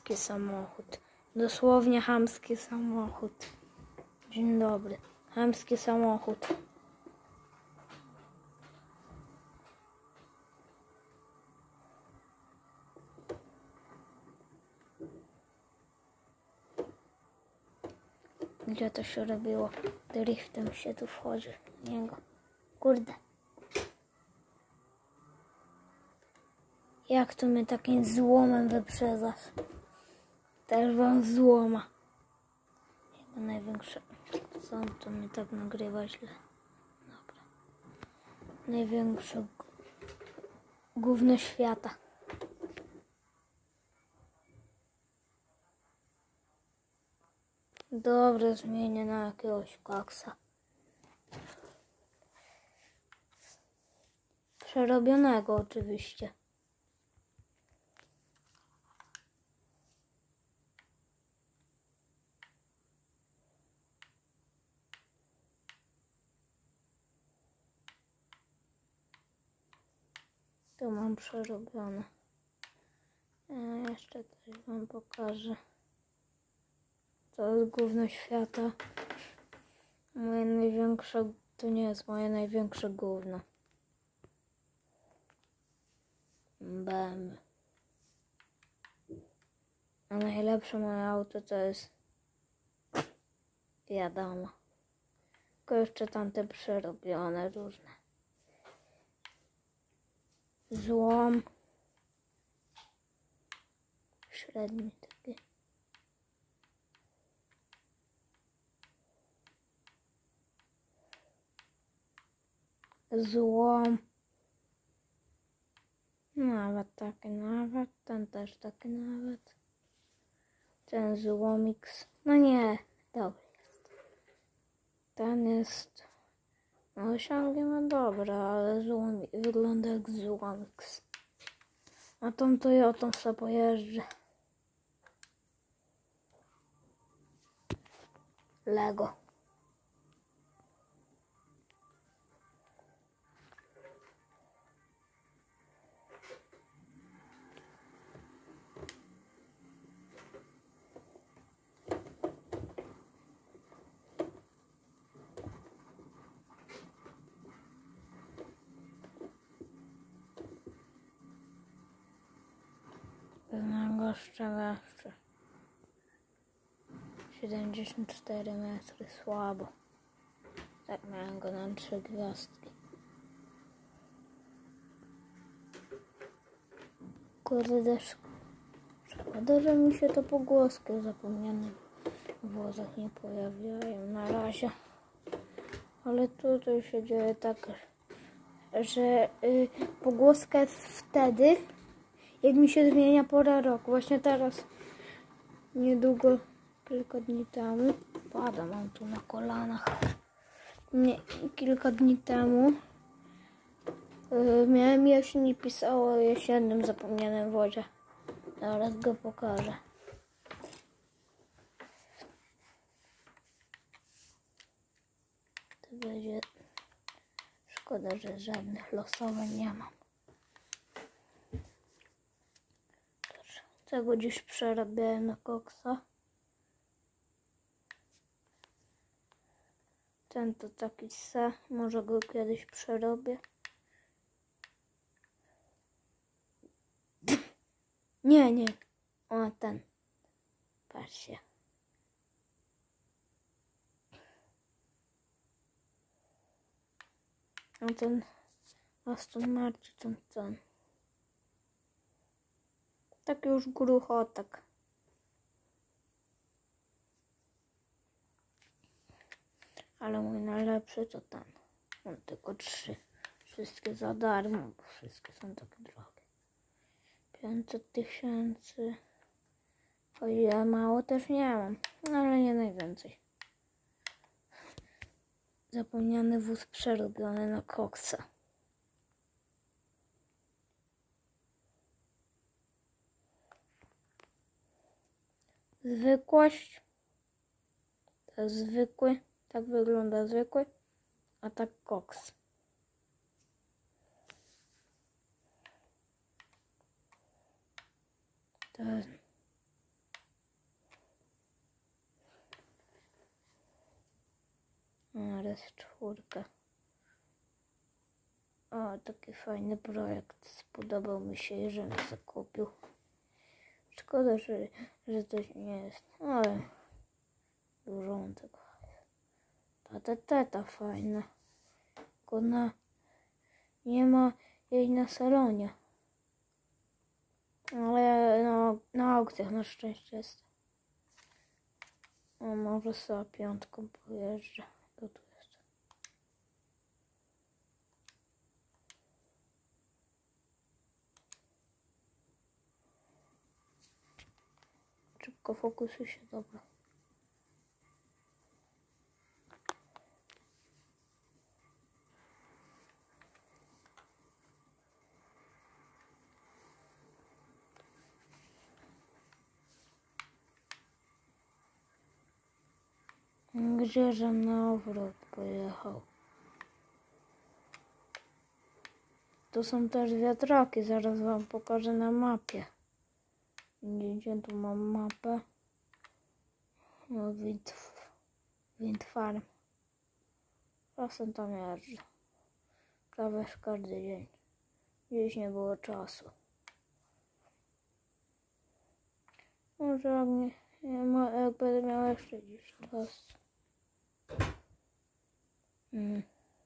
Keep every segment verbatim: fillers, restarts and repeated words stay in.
chamski samochód. Dosłownie chamski samochód. Dzień dobry. Chamski samochód. Gdzie to się robiło? Driftem się tu wchodzi w niego. Kurde. Jak to mnie takim złomem wyprzedzasz? Też wam złoma. Chyba największe. Co to mnie tak nagrywa źle? Dobra. Największe gówno świata. Dobra, zmienię na jakiegoś koksa. Przerobionego oczywiście. To mam przerobione. A jeszcze coś wam pokażę. To jest gówno świata. Moje największe, to nie jest moje największe gówno. Bam. A najlepsze moje auto to jest, wiadomo, tylko jeszcze tamte przerobione różne. Złom. Średni taki. Złom. Nawet taki, nawet. Ten też taki nawet. Ten złomix. No nie, dobry jest. Ten jest... No osiągi ma dobre, ale złom wygląda jak złomix. A tą Toyotą sobie pojeżdżę. Lego. Najgorsze jeszcze. siedemdziesiąt cztery metry, słabo. Tak miałem go na trzy gwiazdki. Kurde, szkoda, że mi się to pogłoski o zapomnianych włosach nie pojawiają na razie. Ale tutaj się dzieje tak, że y, pogłoska jest wtedy, jak mi się zmienia pora roku. Właśnie teraz, niedługo, kilka dni temu, pada mam tu na kolanach. Nie, kilka dni temu yy, miałem jesień i pisało o jesiennym zapomnianym wodzie. Zaraz go pokażę. To będzie... Szkoda, że żadnych losowych nie mam. Tego dziś przerabiałem na koksa. Ten to taki se, może go kiedyś przerobię. Nie, nie. O, ten. Patrzcie. A ten Aston Martin, ten, ten. Taki już gruchotek. Ale mój najlepszy to ten. Mam tylko trzy. Wszystkie za darmo, bo wszystkie są takie drogie. pięćset tysięcy. O ile mało też nie mam. No ale nie najwięcej. Zapomniany wóz przerobiony na koksa. Zwykłość. To jest zwykły. Tak wygląda zwykły. A tak koks. To es cztery. O, taki fajny projekt. Spodobał mi się i żebym zakupił. Szkoda, że, że coś nie jest, ale dużo tego. Ta teteta fajna. Tylko na, nie ma jej na salonie. Ale na, na aukcjach na szczęście jest. O, może sobie piątką pojeżdżę. To tu jest. Szybko fokusuj się, dobra. Gdzieże na obrót pojechał? Tu są też wiatraki, zaraz wam pokażę na mapie. Gdzie tu mam mapę? No, wind, wind farm. Czasem tam jeżdżę. Prawie każdy dzień. Dziś nie było czasu. Może jak, nie, jak będę miał jeszcze dziś czas. Hmm.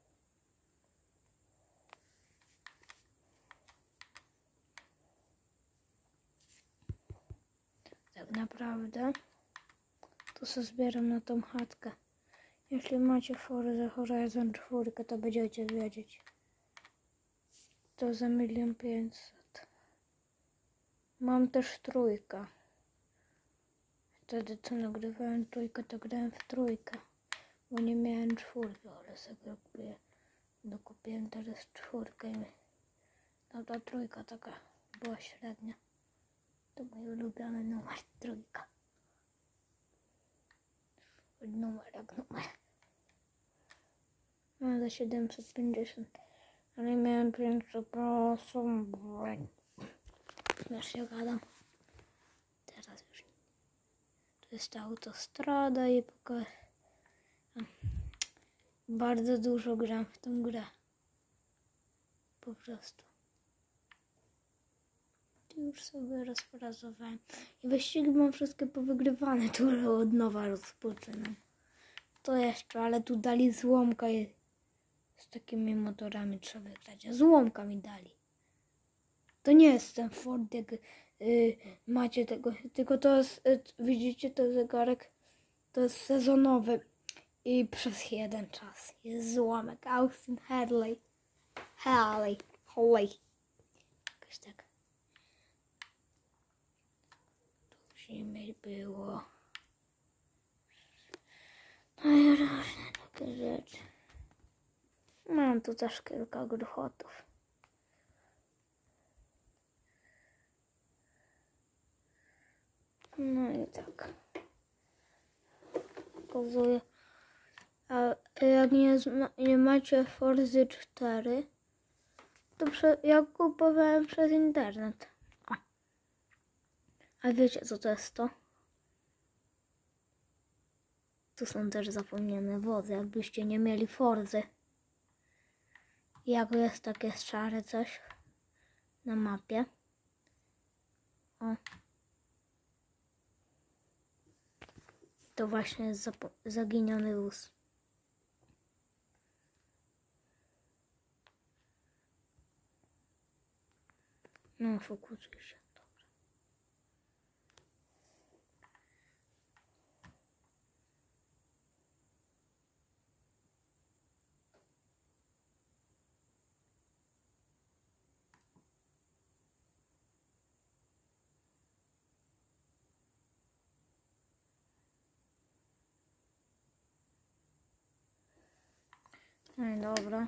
Tak naprawdę to sobie zbieram na tą chatkę. Jeśli macie Forza Horizon cztery, to będziecie wiedzieć. To za milion pięćset. Mam też trójkę. Wtedy co nagrywałem trójkę, to grałem w trójkę. Bo nie miałem czwórki, ale sobie kupię, dokupiłem teraz czwórkę. No ta trójka taka była średnia. To mój ulubiony numer, trójka. Numer jak numer. Mam za siedemset pięćdziesiąt. Ale miałem pięćset procent. Już się gadam. Teraz już. To jest ta autostrada i pokażę. Bardzo dużo gram w tą grę. Po prostu. Już sobie rozpracowałem. I wyścigi mam wszystkie powygrywane, tu od nowa rozpoczynam. To jeszcze, ale tu dali złomka i z takimi motorami trzeba wygrać. A złomka mi dali. To nie jest ten Ford, jak yy, macie tego, tylko to jest, yy, widzicie, to zegarek, to jest sezonowy i przez jeden czas jest złomek. Austin Harley. Harley. Harley. Jakoś tak. Zimej było. No i różne takie rzeczy. Mam tu też kilka gruchotów. No i tak. Pokazuję. A jak nie, nie macie Forzy cztery, to prze, ja kupowałem przez internet. A. A wiecie co to jest to? Tu są też zapomniane wozy, jakbyście nie mieli Forzy. Jak jest takie szare coś na mapie. O. To właśnie jest zaginiony wóz. No, fokusuj się. Dobra. No i dobra.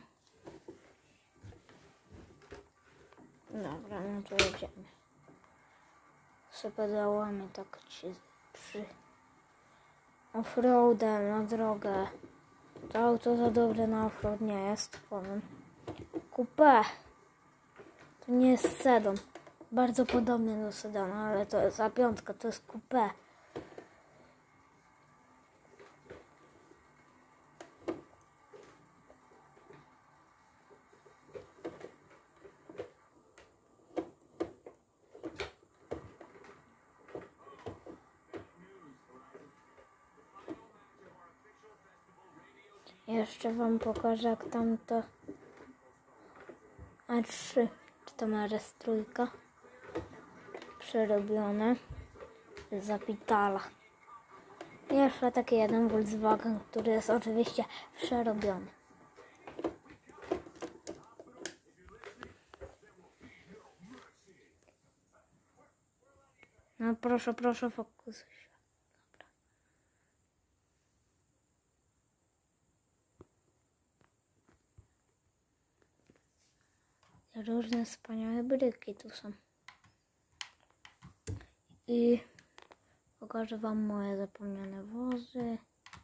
Dobra, no to jedziemy. Z pedałami tak ci przy offroadem na drogę. To auto za dobre na offroad nie jest, powiem. Coupé. To nie jest sedan. Bardzo podobny do sedana, ale to jest A pięć, to jest coupé. Jeszcze wam pokażę, jak tamto A trzy, czy to ma R S trzy przerobione z Zapitala. Jeszcze taki jeden Volkswagen, który jest oczywiście przerobiony. No proszę, proszę, fokusuj się. Dobra. Różne wspaniałe bryki tu są. I pokażę wam moje zapomniane wozy.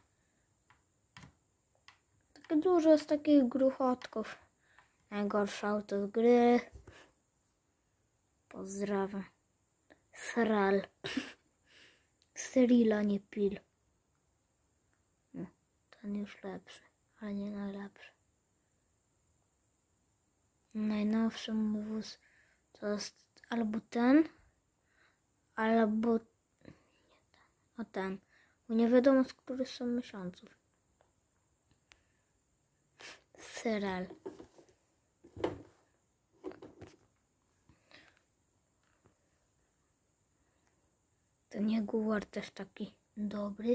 Takie dużo z takich gruchotków. Najgorsze auto z gry. Pozdrawiam. Sral. Cyrilla, nie pil. No, ten już lepszy, ale nie najlepszy. Najnowszy mój wóz to jest albo ten, albo nie ten, a ten. Bo nie wiadomo, z których są miesiąców. Cyril. Ten Jaguar też taki dobry.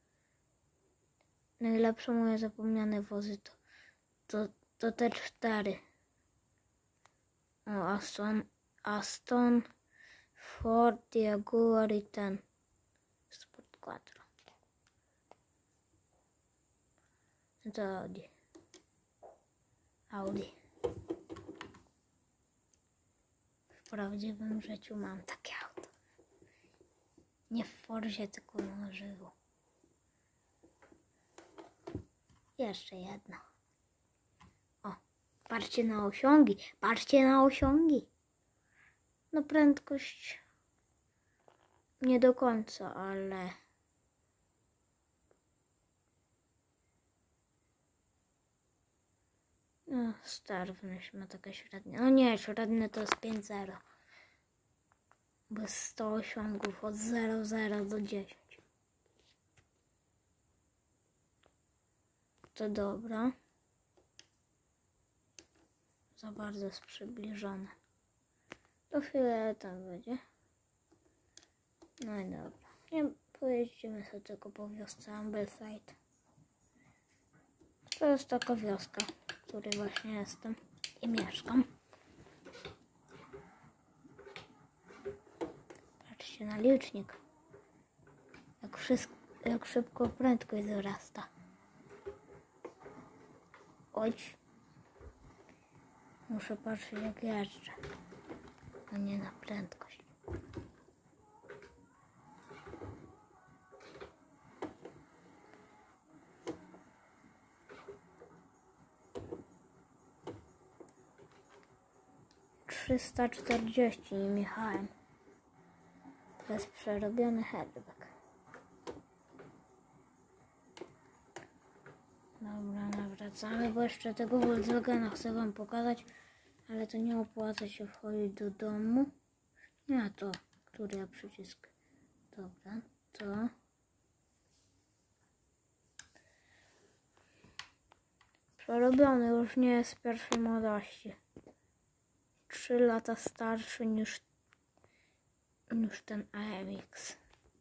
Najlepsze moje zapomniane wozy to, to, to te cztery. O, Aston, Aston, Ford, Jaguar i ten Sport Quattro. To Audi. Audi. W prawdziwym życiu mam takie auto. Nie w Forzie, tylko na żywo. Jeszcze jedno. O, patrzcie na osiągi. Patrzcie na osiągi. No prędkość nie do końca, ale no, sterowność ma taka średnia. No nie, średnia to jest pięć zero. Bo jest sto osiągów od zero zero do dziesięć. To dobra. Za bardzo jest przybliżone. To chwilę tam będzie. No i dobra. Nie, pojeździmy sobie tylko po wiosce Ambleside. To jest taka wioska, w której właśnie jestem i mieszkam. Patrzcie na licznik. Jak, wszystko, jak szybko prędkość wzrasta. Chodź. Muszę patrzeć, jak jeżdżę, a nie na prędkość. trzysta czterdzieści nim jechałem. To jest przerobiony hatchback. Dobra, nawracamy, bo jeszcze tego Volkswagena chcę wam pokazać, ale to nie opłaca się wchodzić do domu. Nie, to, który ja przycisk. Dobra, to. Przerobiony już nie jest z pierwszej młodości. Trzy lata starszy niż, niż ten A M X.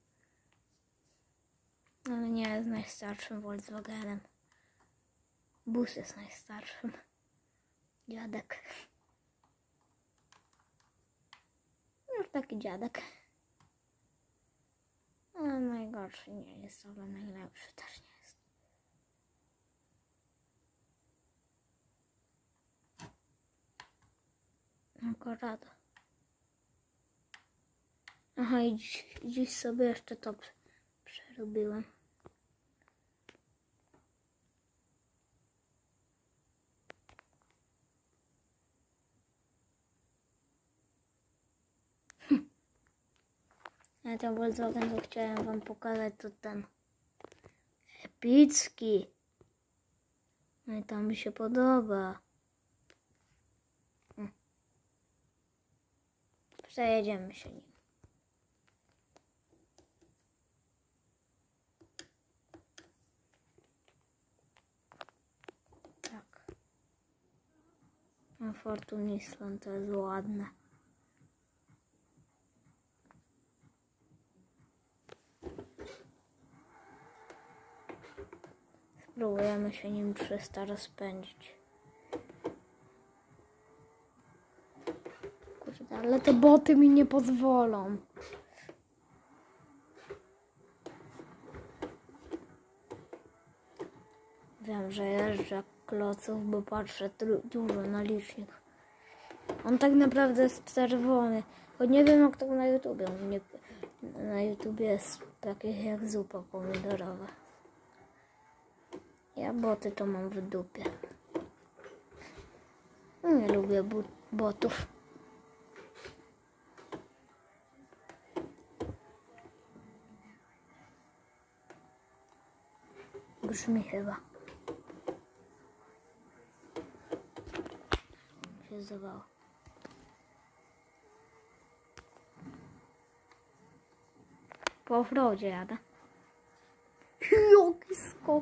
Ale nie jest najstarszym Volkswagenem. Bus jest najstarszym. Dziadek. Już taki dziadek. Ale najgorszy nie jest, ale najlepszy też nie jest. Akurat. Aha, i dziś, dziś sobie jeszcze to przerobiłem. Ja ten Volkswagen, co chciałem wam pokazać, to ten epicki. No i tam mi się podoba. Przejedziemy się nim. Fortune Island, to jest ładne. Spróbujemy się nim trzysta rozpędzić. Kurde, ale te boty mi nie pozwolą. Wiem, że jeżdżę jak kloców, bo patrzę dużo na licznik. On tak naprawdę jest czerwony, bo nie wiem jak to na YouTubie. Nie, na YouTubie jest takich jak zupa pomidorowa. Ja boty to mam w dupie. Nie lubię botów. Brzmi chyba. Się zdawało. Po offroadzie jadę. Jaki skok.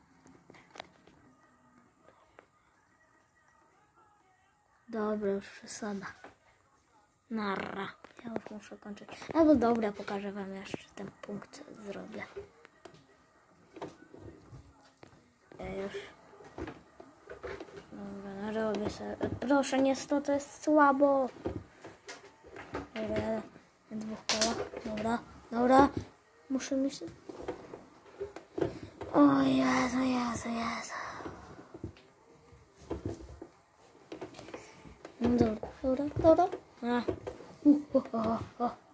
Dobra, już przesada. Narra. Ja już muszę kończyć. Albo dobra, pokażę wam jeszcze ten punkt zrobię. Ja już. Dobra, narobię sobie. Proszę, niestety to jest słabo. Dobra, jadę na dwóch kołach. Dobra, dobra. Muszę myśleć. O Jezu, Jezu, Jezu. No dobra, dobra, dobra. A. Uh, uh, uh, uh.